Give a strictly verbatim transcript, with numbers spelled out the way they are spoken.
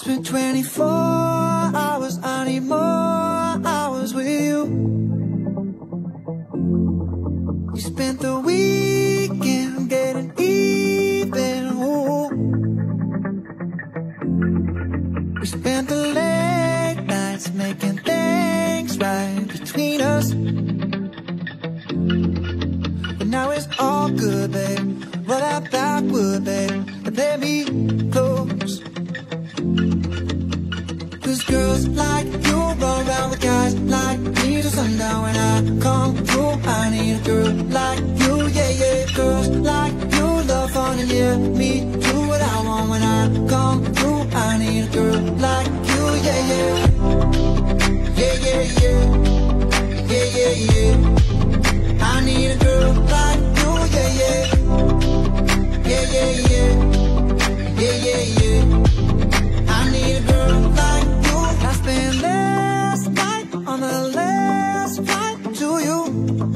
been twenty-four hours, I need more hours with you. You spent the weekend getting even, ooh. We spent the late nights making things right between us. But now it's all good, babe. Roll out that wood, babe, and let me close. Cause girls like you run around with guys like me till sundown. When I come through, I need a girl like you, yeah, yeah. Girls like you love fun and yeah, me do what I want. When I come through, I need a girl like you, yeah, yeah. Yeah, yeah, yeah. Yeah, yeah, yeah. I need a girl like you, yeah, yeah. Yeah, yeah, yeah. Yeah, yeah, yeah. I need a girl like you. I spent last night on the last flight to you.